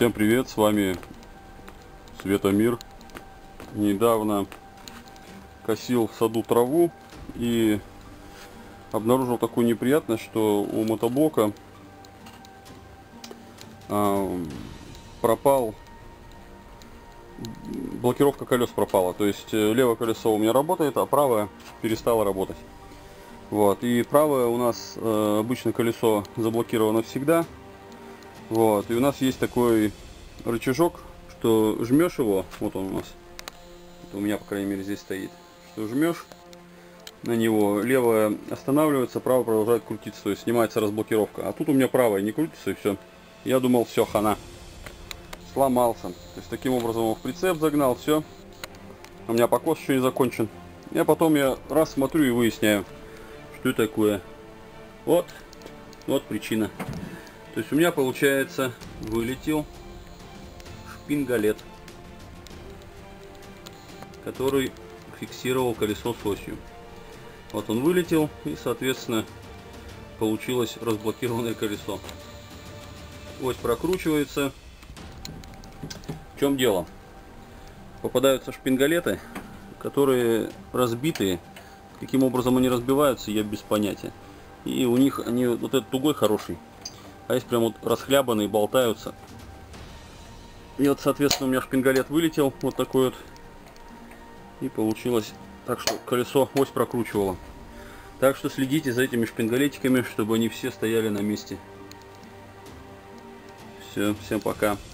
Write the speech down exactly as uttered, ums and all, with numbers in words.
Всем привет, с вами Светомир. Недавно косил в саду траву и обнаружил такую неприятность, что у мотоблока а, пропал, блокировка колес пропала. То есть левое колесо у меня работает, а правое перестало работать. Вот. И правое у нас э, обычно колесо заблокировано всегда. Вот. И у нас есть такой рычажок, что жмешь его, вот он у нас, это у меня, по крайней мере, здесь стоит, что жмешь на него, левое останавливается, правое продолжает крутиться, то есть снимается разблокировка. А тут у меня правое не крутится, и все. Я думал, все, хана, сломался. То есть таким образом его в прицеп загнал, все. У меня покос еще не закончен. Я потом я раз смотрю и выясняю, что это такое. Вот, вот причина. То есть у меня, получается, вылетел шпингалет, который фиксировал колесо с осью. Вот он вылетел, и, соответственно, получилось разблокированное колесо. Ось прокручивается. В чем дело? Попадаются шпингалеты, которые разбитые. Каким образом они разбиваются, я без понятия. И у них они вот этот тугой хороший, а есть прям вот расхлябанные, болтаются. И вот, соответственно, у меня шпингалет вылетел вот такой вот, и получилось так, что колесо ось прокручивало. Так что следите за этими шпингалетиками, чтобы они все стояли на месте. Все, всем пока.